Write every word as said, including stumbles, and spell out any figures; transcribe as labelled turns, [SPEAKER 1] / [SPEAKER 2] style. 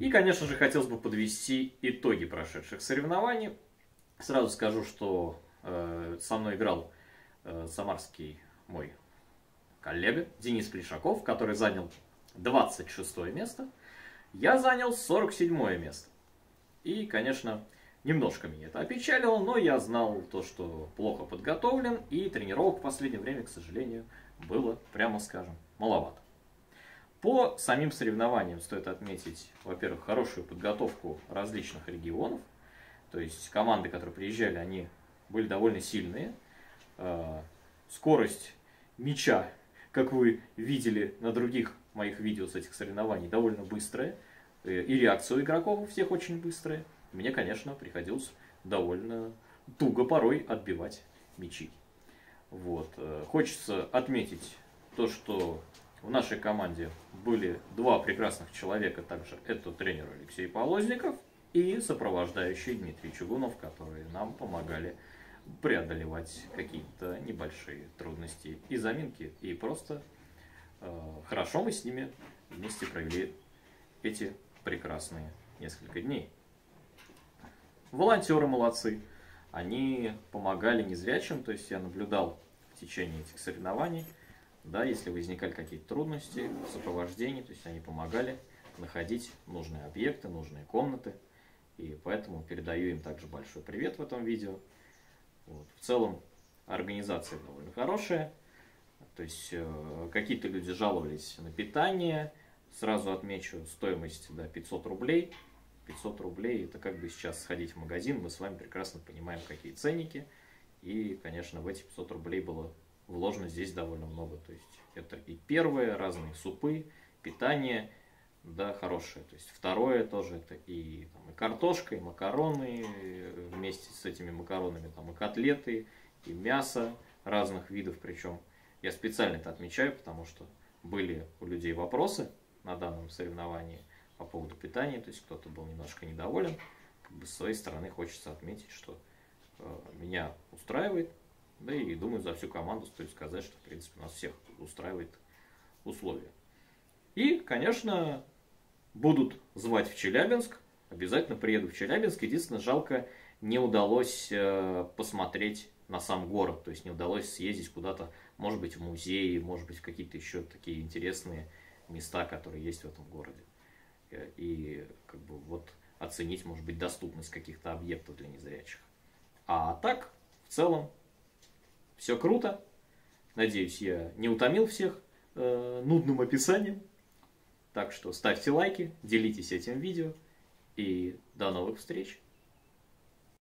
[SPEAKER 1] И, конечно же, хотелось бы подвести итоги прошедших соревнований. Сразу скажу, что э, со мной играл э, самарский мой коллега Денис Плешаков, который занял двадцать шестое место. Я занял сорок седьмое место. И, конечно, немножко меня это опечалило, но я знал то, что плохо подготовлен, и тренировок в последнее время, к сожалению, было, прямо скажем, маловато. По самим соревнованиям стоит отметить, во-первых, хорошую подготовку различных регионов. То есть команды, которые приезжали, они были довольно сильные. Скорость мяча, как вы видели на других моих видео с этих соревнований, довольно быстрая. И реакция у игроков у всех очень быстрая. Мне, конечно, приходилось довольно туго порой отбивать мячи. Вот. Хочется отметить то, что в нашей команде были два прекрасных человека. Также это тренер Алексей Полозников и сопровождающий Дмитрий Чугунов, которые нам помогали преодолевать какие-то небольшие трудности и заминки. И просто э, хорошо мы с ними вместе провели эти прекрасные несколько дней. Волонтеры молодцы. Они помогали незрячим, то есть я наблюдал в течение этих соревнований, да, если возникали какие-то трудности в сопровождении, то есть они помогали находить нужные объекты, нужные комнаты. И поэтому передаю им также большой привет в этом видео. Вот. В целом организация довольно хорошая. То есть э, какие-то люди жаловались на питание. Сразу отмечу стоимость, да, пятьсот рублей. пятьсот рублей это как бы сейчас сходить в магазин. Мы с вами прекрасно понимаем, какие ценники. И, конечно, в эти пятьсот рублей было вложено здесь довольно много. То есть это и первое, разные супы, питание, да, хорошее. То есть второе тоже это и, там, и картошка, и макароны, вместе с этими макаронами там и котлеты, и мясо разных видов. Причем я специально это отмечаю, потому что были у людей вопросы на данном соревновании по поводу питания. То есть кто-то был немножко недоволен. Как бы с своей стороны хочется отметить, что э, меня устраивает. Да и думаю, за всю команду стоит сказать, что в принципе нас всех устраивает условия. И, конечно, будут звать в Челябинск. Обязательно приеду в Челябинск. Единственное, жалко, не удалось э, посмотреть на сам город. То есть не удалось съездить куда-то, может быть, в музей, может быть, в какие-то еще такие интересные места, которые есть в этом городе. И как бы вот оценить, может быть, доступность каких-то объектов для незрячих. А так, в целом, все круто. Надеюсь, я не утомил всех э, нудным описанием. Так что ставьте лайки, делитесь этим видео и до новых встреч!